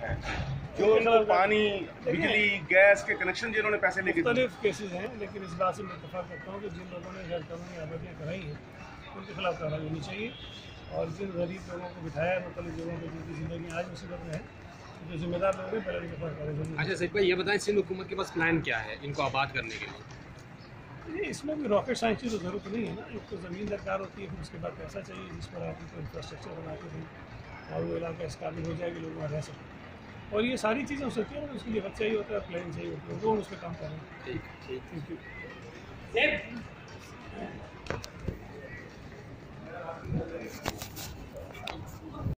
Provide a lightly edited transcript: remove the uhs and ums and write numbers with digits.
है जो उनको पानी, बिजली, गैस के कनेक्शन जिन्होंने पैसे लेके मुख्तलिफ केसेस हैं, लेकिन इस बात से मैं इत्तेफाक करता हूँ कि जिन लोगों ने गैर कानूनी आबादियाँ कराई हैं उनके खिलाफ कार्रवाई होनी चाहिए, और जिन गरीब लोगों को बिठाया है मुख्तलिफ जगहों पर जिनकी ज़िंदगी आज मुसीबत में है, जो जिम्मेदार लोग हैं पहले उनके खिलाफ कार्रवाई होनी चाहिए। अच्छा सही भाई, ये बताएं सिंध हुकूमत के पास प्लान क्या है इनको आबाद करने के लिए? ये इसमें भी रॉकेट साइंस की तो ज़रूरत नहीं है ना, एक तो ज़मीन दरकार होती है, फिर उसके बाद पैसा चाहिए जिस पर आप उनको इंफ्रास्ट्रक्चर बना के दें और वो इलाका इस काबिल हो जाए कि लोग वहाँ रह सकें, और ये सारी चीज़ें हो सकती हैं, उसके लिए वक्त चाहिए होता है, प्लान चाहिए होती है, वो उस पर काम कर रहे हैं। Thank you.